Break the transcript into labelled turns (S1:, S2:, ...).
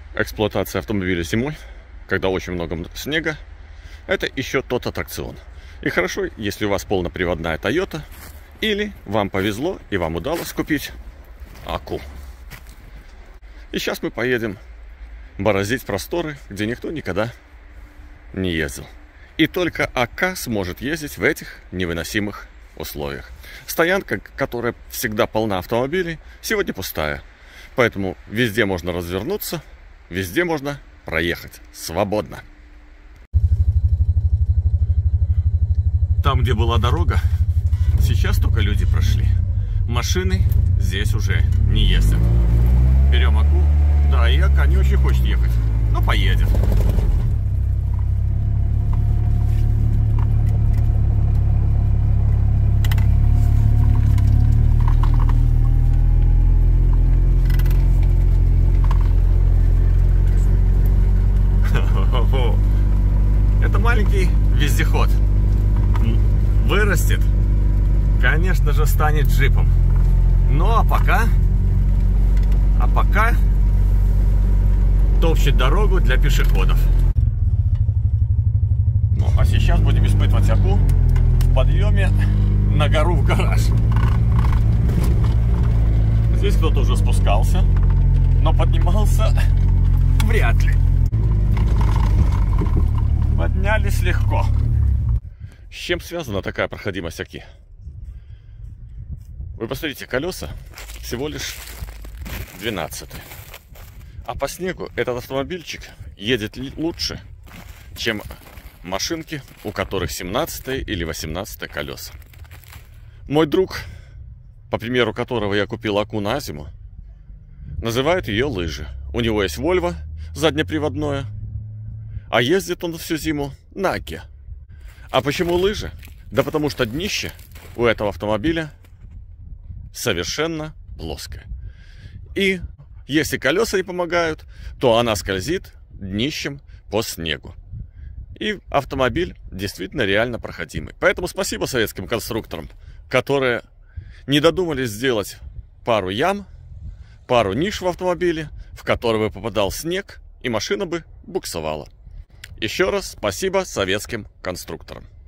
S1: эксплуатация автомобиля зимой, когда очень много снега, это еще тот аттракцион. И хорошо, если у вас полноприводная Toyota, или вам повезло и вам удалось купить АКУ. И сейчас мы поедем бороздить просторы, где никто никогда не ездил. И только АК сможет ездить в этих невыносимых условиях. Стоянка, которая всегда полна автомобилей, сегодня пустая. Поэтому везде можно развернуться, везде можно проехать свободно. Там, где была дорога, сейчас только люди прошли. Машины здесь уже не ездят. Берем АКУ. Да, и АК не очень хочет ехать, но поедет. Это маленький вездеход. Вырастет, конечно же, станет джипом. Ну а пока топчет дорогу для пешеходов. Ну а сейчас будем испытывать АКУ в подъеме на гору в гараж. Здесь кто-то уже спускался, но поднимался вряд ли. Поднялись легко. С чем связана такая проходимость АКИ? Вы посмотрите, колеса всего лишь 12. А по снегу этот автомобильчик едет лучше, чем машинки, у которых 17 или 18 колеса. Мой друг, по примеру которого я купил АКУ на зиму, называет ее лыжи. У него есть Volvo заднеприводное, а ездит он всю зиму на АКе. А почему лыжи? Да потому что днище у этого автомобиля совершенно плоское. И если колеса не помогают, то она скользит днищем по снегу. И автомобиль действительно реально проходимый. Поэтому спасибо советским конструкторам, которые не додумались сделать пару ям, пару ниш в автомобиле, в которые бы попадал снег, и машина бы буксовала. Еще раз спасибо советским конструкторам.